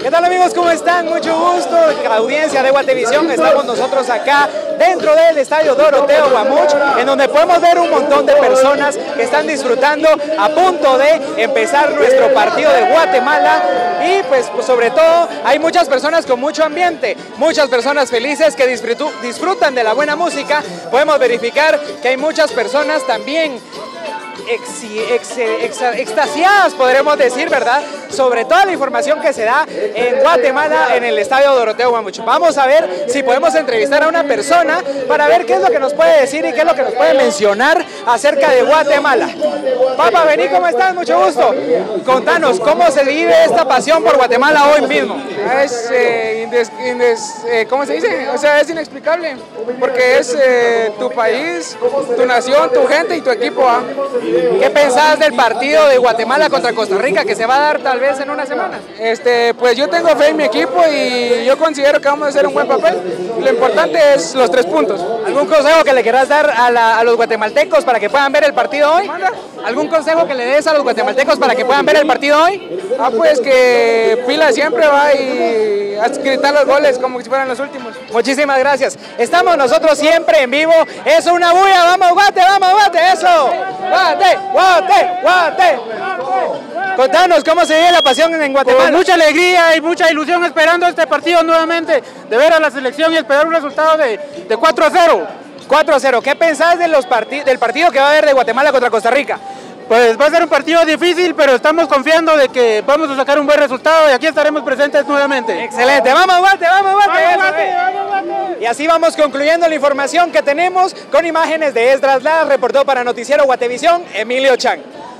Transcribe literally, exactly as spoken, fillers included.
¿Qué tal amigos? ¿Cómo están? Mucho gusto, audiencia de Guatevisión. Estamos nosotros acá dentro del estadio Doroteo Guamuch, en donde podemos ver un montón de personas que están disfrutando a punto de empezar nuestro partido de Guatemala. Y pues, pues sobre todo hay muchas personas con mucho ambiente, muchas personas felices que disfrutan de la buena música. Podemos verificar que hay muchas personas también Ex, ex, ex, extasiadas, podremos decir, ¿verdad? Sobre toda la información que se da en Guatemala, en el estadio Doroteo Guamuch. Vamos a ver si podemos entrevistar a una persona para ver qué es lo que nos puede decir y qué es lo que nos puede mencionar acerca de Guatemala. Papa, vení, ¿cómo estás? Mucho gusto. Contanos, ¿cómo se vive esta pasión por Guatemala hoy mismo? Es, eh, indes, indes, eh, ¿cómo se dice? O sea, es inexplicable, porque es eh, tu país, tu nación, tu gente y tu equipo. ¿eh? ¿Qué pensás del partido de Guatemala contra Costa Rica que se va a dar tal vez en una semana? Este, pues yo tengo fe en mi equipo y yo considero que vamos a hacer un buen papel. Lo importante es los tres puntos. ¿Algún consejo que le quieras dar a, la, a los guatemaltecos para que puedan ver el partido hoy? ¿Manda? ¿Algún consejo que le des a los guatemaltecos para que puedan ver el partido hoy? Ah, pues que pila siempre va y a gritar los goles como si fueran los últimos. Muchísimas gracias. Estamos nosotros siempre en vivo. Es una bulla. ¡Vamos, Guate! ¡Vamos, Guate! ¡Eso! ¡Guate! ¡Guate! ¡Guate! Contanos, ¿cómo se vive la pasión en Guatemala? Con mucha alegría y mucha ilusión esperando este partido nuevamente, de ver a la selección y esperar un resultado de, de cuatro a cero. cuatro a cero. ¿Qué pensás de los partid del partido que va a haber de Guatemala contra Costa Rica? Pues va a ser un partido difícil, pero estamos confiando de que vamos a sacar un buen resultado y aquí estaremos presentes nuevamente. Excelente. ¡Vamos, Guate! ¡Vamos, Guate! ¡Vamos, Guate! ¡Vamos, Guate! Y así vamos concluyendo la información que tenemos con imágenes de Esdras Lara. Reportó para Noticiero Guatevisión, Emilio Chan.